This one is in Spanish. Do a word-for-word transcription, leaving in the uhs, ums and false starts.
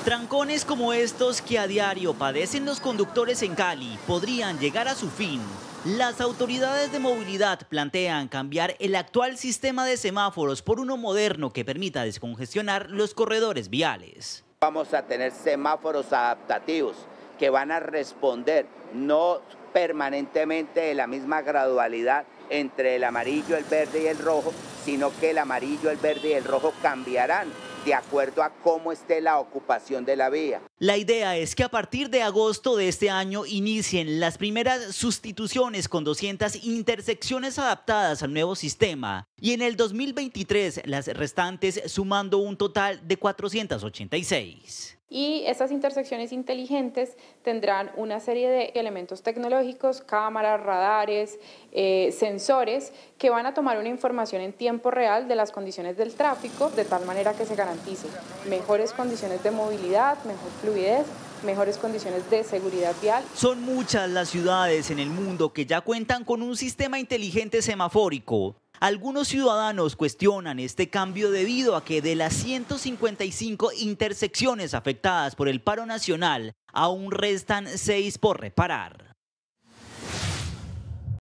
Trancones como estos que a diario padecen los conductores en Cali podrían llegar a su fin. Las autoridades de movilidad plantean cambiar el actual sistema de semáforos por uno moderno que permita descongestionar los corredores viales. Vamos a tener semáforos adaptativos que van a responder no permanentemente de la misma gradualidad entre el amarillo, el verde y el rojo, sino que el amarillo, el verde y el rojo cambiarán de acuerdo a cómo esté la ocupación de la vía. La idea es que a partir de agosto de este año inicien las primeras sustituciones con doscientas intersecciones adaptadas al nuevo sistema y en el dos mil veintitrés las restantes, sumando un total de cuatrocientas ochenta y seis. Y estas intersecciones inteligentes tendrán una serie de elementos tecnológicos, cámaras, radares, eh, sensores, que van a tomar una información en tiempo real de las condiciones del tráfico, de tal manera que se garantice mejores condiciones de movilidad, mejor fluidez, mejores condiciones de seguridad vial. Son muchas las ciudades en el mundo que ya cuentan con un sistema inteligente semafórico. Algunos ciudadanos cuestionan este cambio debido a que de las ciento cincuenta y cinco intersecciones afectadas por el paro nacional, aún restan seis por reparar.